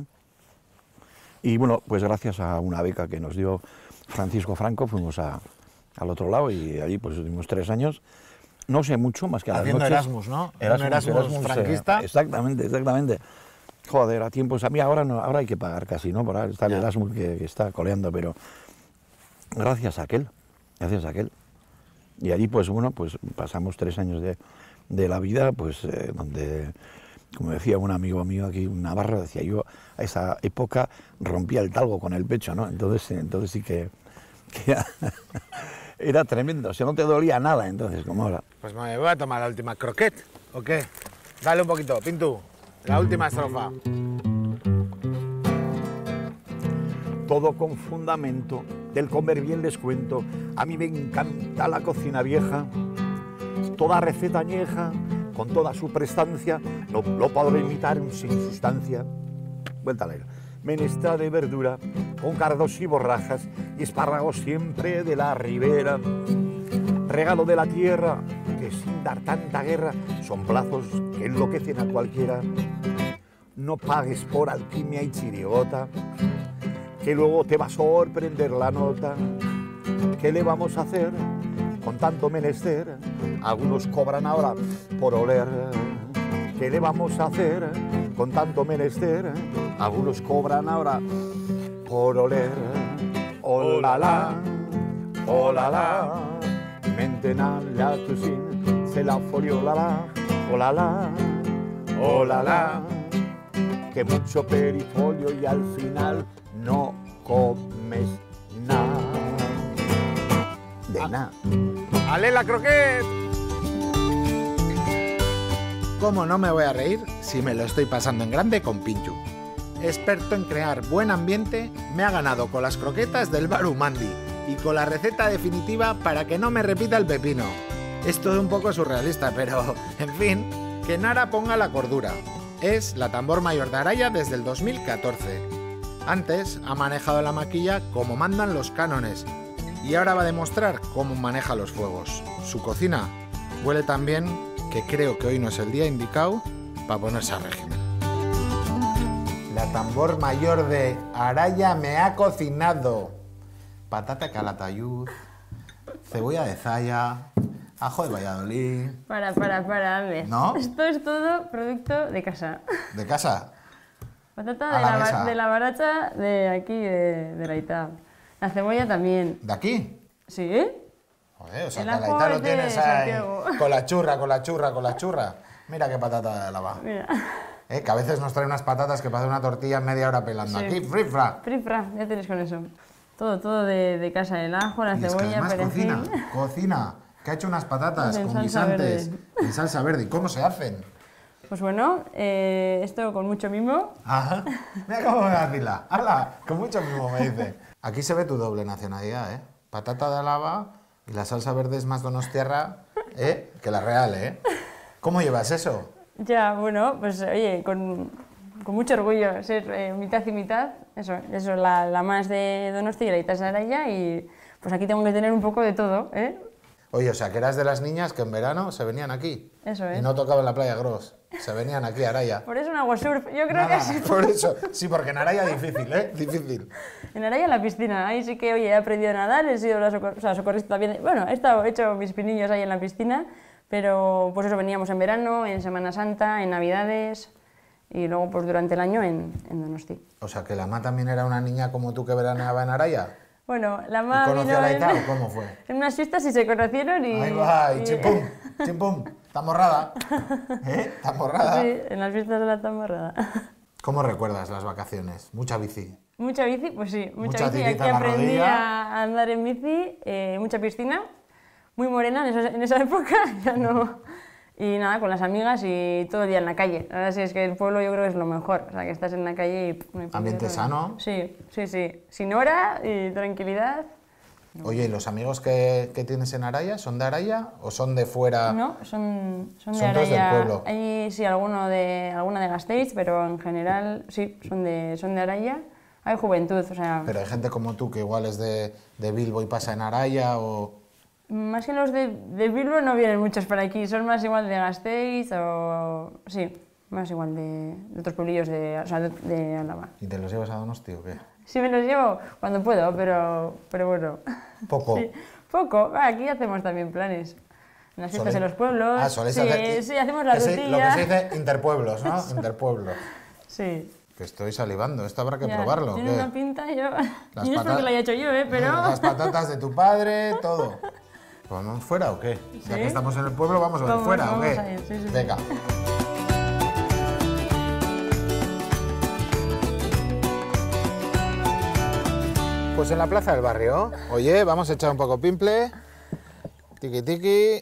Y bueno, pues gracias a una beca que nos dio Francisco Franco fuimos a- al otro lado y allí pues estuvimos tres años. No sé mucho más que a las Haciendo noches. Erasmus, ¿no? Un Erasmus franquista. eh, exactamente, exactamente. Joder, a tiempos, a mí ahora no, ahora hay que pagar casi, ¿no? Por ahora está el Ya. Erasmus que, que está coleando, pero gracias a aquel, gracias a aquel. Y allí, pues bueno, pues pasamos tres años de, de la vida, pues eh, donde, como decía un amigo mío aquí, un navarro, decía yo, a esa época rompía el talgo con el pecho, ¿no? Entonces, entonces sí que, que era, era tremendo, o sea, no te dolía nada entonces, como ahora. Pues me voy a tomar la última croquette, ¿o qué? Dale un poquito, Pintu. La última estrofa. todo con fundamento, del comer bien les cuento. A mí me encanta la cocina vieja, toda receta añeja, con toda su prestancia, no lo podré imitar sin sustancia. Vuelta a leer. Menestra de verdura, con cardos y borrajas, y espárragos siempre de la ribera. Regalo de la tierra, que sin dar tanta guerra, son plazos que enloquecen a cualquiera. No pagues por alquimia y chirigota, que luego te va a sorprender la nota. ¿Qué le vamos a hacer con tanto menester? Algunos cobran ahora por oler. ¿Qué le vamos a hacer con tanto menester? Algunos cobran ahora por oler. Oh la la, oh la la, maintenant la cuisine, c'est la folie, oh la la, oh la la, oh la la. Que mucho perifolio y al final no comes nada. De nada. ¡Ale la croquet! ¿Cómo no me voy a reír si me lo estoy pasando en grande con Pinchu? Experto en crear buen ambiente, me ha ganado con las croquetas del bar Umandi y con la receta definitiva para que no me repita el pepino. Es todo un poco surrealista, pero, en fin, que Nara ponga la cordura. Es la tambor mayor de Araya desde el dos mil catorce. Antes ha manejado la maquilla como mandan los cánones y ahora va a demostrar cómo maneja los fuegos. Su cocina huele tan bien que creo que hoy no es el día indicado para ponerse a régimen. La tambor mayor de Araya me ha cocinado patata calatayud, cebolla de Zaya, ajo de Valladolid. Para, para, para, Albert. ¿No? Esto es todo producto de casa. ¿De casa? Patata A de la la, mesa. ba- de la baracha de aquí, de, de la Ita. La cebolla también. ¿De aquí? ¿Sí? Joder, o sea, El que la ajo Ita lo es de tienes ahí, Santiago. con la churra, con la churra, con la churra. Mira qué patata de lava. Mira. Eh, que a veces nos trae unas patatas que pasan una tortilla media hora pelando. Sí. Aquí, frifra. Frifra, ya tienes con eso. Todo, todo de, de casa. El ajo, la Y es que cebolla, además perejil. cocina, cocina, que ha hecho unas patatas En con salsa guisantes verde. en salsa verde. ¿Y cómo se hacen? Pues bueno, eh, esto con mucho mimo. Ajá. Mira cómo me vacila. ¡Hala! Con mucho mimo me dice. Aquí se ve tu doble nacionalidad, ¿eh? Patata de lava y la salsa verde es más donostiarra, ¿eh? Que la real, ¿eh? ¿Cómo llevas eso? Ya, bueno, pues oye, con, con mucho orgullo ser eh, mitad y mitad. Eso, eso la, la más de Donosti y la mitad de Araya. Y pues aquí tengo que tener un poco de todo, ¿eh? Oye, o sea, que eras de las niñas que en verano se venían aquí. Eso es. Y no tocaban la playa Gros. Se venían aquí a Araya. Por eso un agua surf. Yo creo Nada, que sí. por eso. Sí, porque en Araya difícil, ¿eh? Difícil. En Araya en la piscina. Ahí sí que, oye, he aprendido a nadar, he sido la socor- o sea, socorrista también. Bueno, he estado, he hecho mis pinillos ahí en la piscina, pero pues eso, veníamos en verano, en Semana Santa, en Navidades y luego pues durante el año en, en Donosti. O sea, que la Ma también era una niña como tú que veraneaba en Araya. Bueno, la ¿Y mamá conoció vino a la en, Ita o cómo fue? en unas fiestas y se conocieron y... Ahí va, y y- chimpum, chimpum, tamborrada. ¿Eh? Tamborrada. Sí, en las fiestas de la tamborrada. ¿Cómo recuerdas las vacaciones? Mucha bici. Mucha bici, pues sí, mucha, Mucha bici. tirita Aquí en la aprendí rodilla. a andar en bici, eh, mucha piscina, muy morena en esa, en esa época, ya no. Y nada, con las amigas y todo el día en la calle. Ahora sí es que el pueblo yo creo que es lo mejor, o sea, que estás en la calle y... pff, no hay Ambiente punto de- sano. Sí, sí, sí. Sin hora y tranquilidad. Oye, ¿y los amigos que, que tienes en Araya son de Araya o son de fuera? No, son, son de Son todos del Araya. pueblo. Hay sí alguno de, alguna de Gasteiz, pero en general sí, son de, son de Araya. Hay juventud, o sea... Pero hay gente como tú que igual es de, de Bilbo y pasa en Araya o... Más que los de, de Bilbo no vienen muchos para aquí, son más igual de Gasteiz o... Sí, más igual de, de otros pueblillos de, o sea, de, de Álava. ¿Y te los llevas a Donosti o qué? Sí me los llevo cuando puedo, pero, pero bueno. Poco. Sí, poco. Ah, aquí hacemos también planes. En las fiestas Solé- en los pueblos. Ah, soléis sí, hacer- sí, hacemos la que se- rutilla. Lo que se dice interpueblos, ¿no? Interpueblos. Sí. Que estoy salivando, esto habrá que Ya, probarlo. Tiene ¿qué? una pinta, yo... Las y no es pata- porque lo haya hecho yo, ¿eh? Pero... Las patatas de tu padre, todo. ¿Vamos fuera o qué? Ya Sí. que estamos en el pueblo, ¿vamos a ver Vamos, fuera o vamos qué? a ir, sí, sí, sí. Venga. Pues en la plaza del barrio. Oye, vamos a echar un poco pimple. Tiki tiki.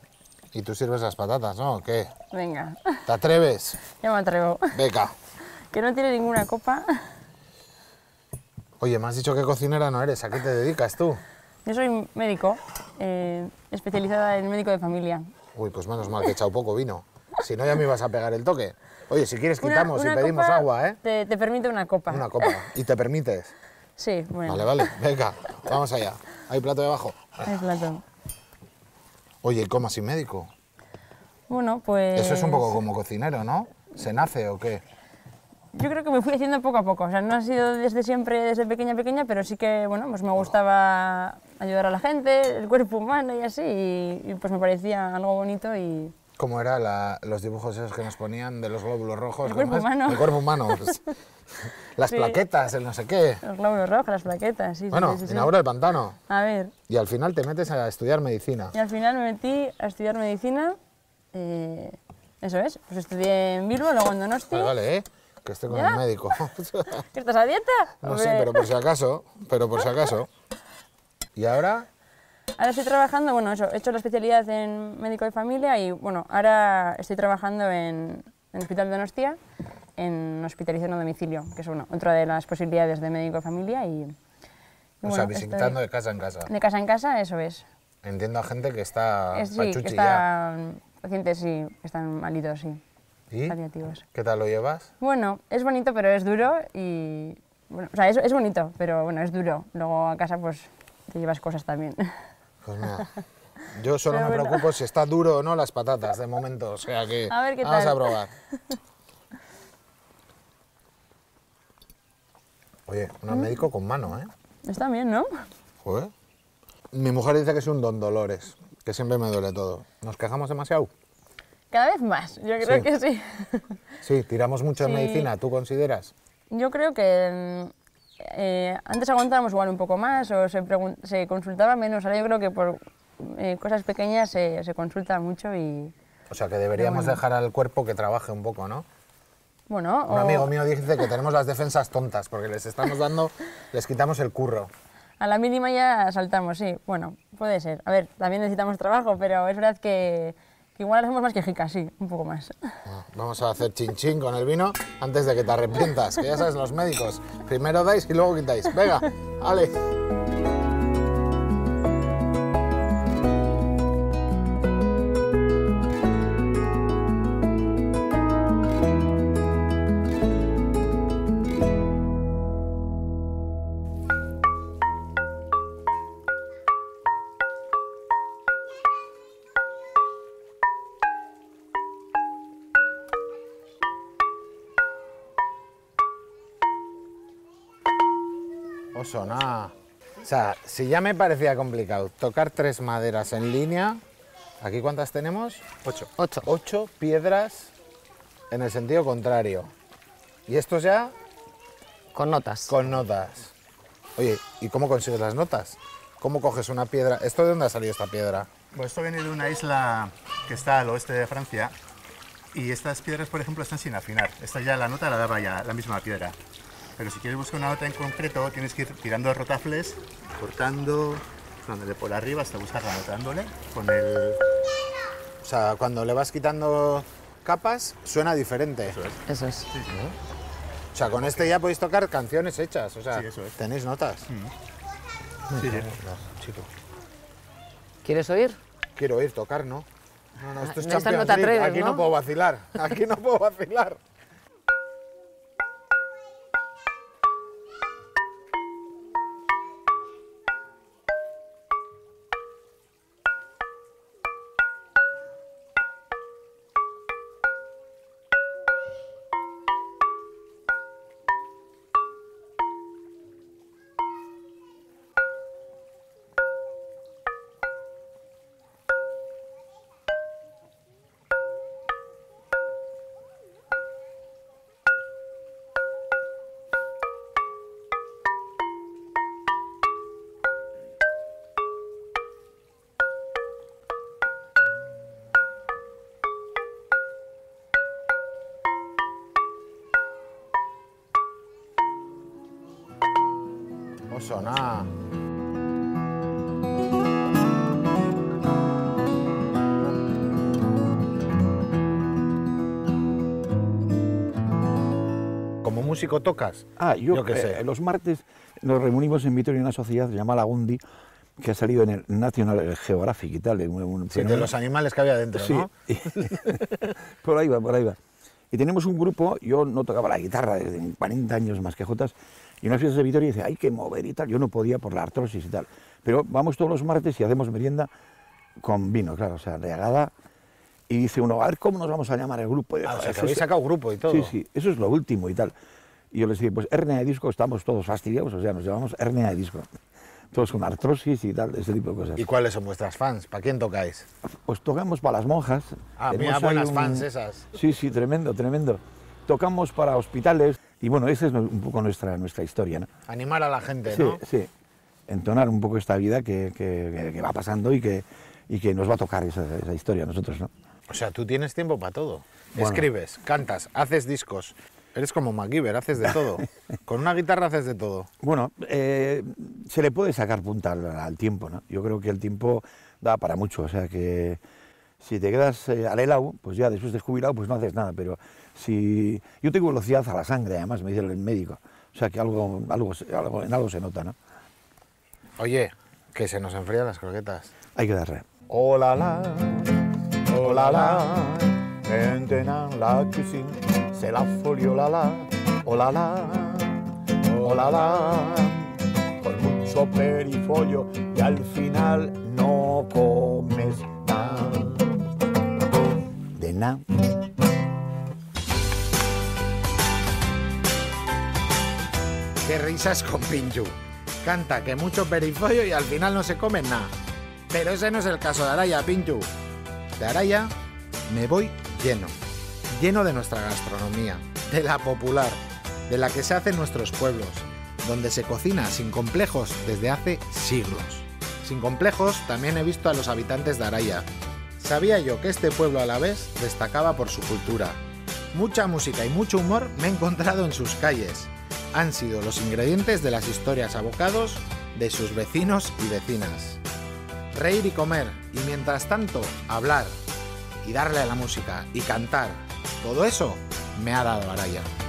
Y tú sirves las patatas, ¿no? ¿O qué? Venga, ¿Te atreves? ya me atrevo. Venga. que no tiene ninguna copa. Oye, me has dicho que cocinera no eres, ¿a qué te dedicas tú? Yo soy médico, eh, especializada en médico de familia. Uy, pues menos mal que he echado poco vino. Si no, ya me ibas a pegar el toque. Oye, si quieres Una- quitamos una y pedimos copa agua, ¿eh? Te, te permite una copa. Una copa. ¿Y te permites? Sí, bueno. Vale, vale. Venga, vamos allá. ¿Hay plato de abajo? El plato. Oye, ¿y cómo así médico? Bueno, pues... Eso es un poco como cocinero, ¿no? ¿Se nace o qué? Yo creo que me fui haciendo poco a poco. O sea, no ha sido desde siempre, desde pequeña, pequeña, pero sí que, bueno, pues me gustaba ayudar a la gente, el cuerpo humano y así, y, y pues me parecía algo bonito y... ¿Cómo eran los dibujos esos que nos ponían de los glóbulos rojos? El cuerpo ¿Cómo es? humano. El cuerpo humano. Pues, las Sí. plaquetas, el no sé qué. Los glóbulos rojos, las plaquetas, sí. sí, Bueno, sí, sí, inaugura el pantano. A ver, Y al final te metes a estudiar medicina. y al final me metí a estudiar medicina. eh, eso es, pues estudié en Bilbo, luego en Donosti. Vale, vale, ¿eh? Que estoy con ¿Ya? el médico. ¿Que ¿Estás a dieta? No sé, Hombre. pero por si acaso, pero por si acaso. Y ahora, Ahora estoy trabajando, bueno, eso, he hecho la especialidad en médico de familia y, bueno, ahora estoy trabajando en, en el Hospital de Donostia, en hospitalización a domicilio, que es bueno, otra de las posibilidades de médico de familia y... y o bueno, sea, estoy- visitando de casa en casa. De casa en casa, eso es. Entiendo a gente que está Es, sí, pachuchi que están pacientes, sí, que están malitos, sí, ya. ¿Y paliativos. qué tal lo llevas? Bueno, es bonito, pero es duro y... Bueno, o sea, es, es bonito, pero bueno, es duro. Luego a casa, pues, te llevas cosas también. Pues nada. Yo solo Pero me bueno. preocupo si está duro o no las patatas, de momento. O sea que A ver qué vamos tal. a probar. Oye, un médico con mano, ¿eh? Está bien, ¿no? Joder. Mi mujer dice que es un don Dolores, que siempre me duele todo. ¿Nos quejamos demasiado? Cada vez más, yo creo Sí. que sí. Sí, tiramos mucho en Sí. medicina, ¿tú consideras? Yo creo que mm, eh, antes aguantábamos igual un poco más o se, pregun- se consultaba menos. Ahora yo creo que por eh, cosas pequeñas se, se consulta mucho y... O sea que deberíamos bueno. dejar al cuerpo que trabaje un poco, ¿no? Bueno, Un o amigo mío dice que tenemos las defensas tontas porque les estamos dando, les quitamos el curro. a la mínima ya saltamos, sí. Bueno, puede ser. A ver, también necesitamos trabajo, pero es verdad que, que igual hacemos más que jicas, sí, un poco más. Ah, Vamos a hacer chin chin con el vino antes de que te arrepientas, que ya sabes, los médicos. Primero dais y luego quitáis. Venga, vale. Oso, nada. O sea, si ya me parecía complicado tocar tres maderas en línea, ¿aquí cuántas tenemos? Ocho. Ocho. Ocho piedras en el sentido contrario. Y estos ya Con notas. con notas. Oye, ¿y cómo consigues las notas? ¿Cómo coges una piedra? ¿Esto de dónde ha salido esta piedra? Pues esto viene de una isla que está al oeste de Francia y estas piedras, por ejemplo, están sin afinar. Esta ya la nota la daba ya la misma piedra. Pero si quieres buscar una nota en concreto, tienes que ir tirando rotafles, cortando, dándole por arriba hasta buscar la nota, dándole con el... O sea, cuando le vas quitando capas, suena diferente. Eso es. Eso es. Sí, sí. O sea, con este ya podéis tocar canciones hechas. O sea, Sí, eso es. tenéis notas. Sí, sí. No, chico. ¿Quieres oír? Quiero ir, tocar, ¿no? No, no, esto es En esta Champions no te League. atreves, Aquí no ¿no? puedo vacilar. Aquí no puedo vacilar. Oso, nada. músico tocas? Ah, yo, Yo qué sé. eh, los martes nos reunimos en Vitoria en una sociedad llamada Lagundi, que ha salido en el National Geographic y tal. Un, un Sí, de los animales que había dentro, Sí. ¿no? Por ahí va, por ahí va. Y tenemos un grupo, yo no tocaba la guitarra desde cuarenta años más que jotas, y en unas fiestas de Vitoria dice, hay que mover y tal, yo no podía por la artrosis y tal. Pero vamos todos los martes y hacemos merienda con vino, claro, o sea, regada. Y dice uno, a ver cómo nos vamos a llamar el grupo. Y, Ah, o sea, "Eso que habéis es- sacado grupo y todo. Sí, sí, eso es lo último y tal. Y yo les dije, pues hernia de disco, estamos todos fastidiados, o sea, nos llamamos hernia de disco. Todos con artrosis y tal, ese tipo de cosas. ¿Y cuáles son vuestras fans? ¿Para quién tocáis? Pues tocamos para las monjas. Ah, Tenemos mira, ahí buenas un- fans esas. Sí, sí, tremendo, tremendo. Tocamos para hospitales y bueno, esa es un poco nuestra, nuestra historia, ¿no? Animar a la gente, Sí, ¿no? sí. Entonar un poco esta vida que, que- que va pasando y que, y que nos va a tocar esa, esa historia a nosotros, ¿no? O sea, tú tienes tiempo para todo. Bueno. Escribes, cantas, haces discos. Eres como MacGyver, haces de todo. Con una guitarra haces de todo. Bueno, eh, se le puede sacar punta al, al tiempo, ¿no? Yo creo que el tiempo da para mucho, o sea que si te quedas eh, al helado, pues ya después de jubilado, pues no haces nada, pero si... Yo tengo velocidad a la sangre, además, me dice el médico, o sea que algo, algo, se- algo- en algo se nota, ¿no? Oye, que se nos enfrían las croquetas. Hay que darle. Oh la la, oh la la, maintenant la cuisine, c'est la folie, oh la la, oh la la, oh la la, con mucho perifollo y al final no comes nada. De nada. Qué risas con Pinchu. Canta que mucho perifollo y al final no se come nada. Pero ese no es el caso de Araya, Pinchu. De Araya me voy lleno. Lleno de nuestra gastronomía, de la popular, de la que se hace en nuestros pueblos, donde se cocina sin complejos desde hace siglos. Sin complejos también he visto a los habitantes de Araya. Sabía yo que este pueblo alavés destacaba por su cultura. Mucha música y mucho humor me he encontrado en sus calles. Han sido los ingredientes de las historias abocados de sus vecinos y vecinas. Reír y comer, y mientras tanto hablar, y darle a la música, y cantar, todo eso me ha dado Araya.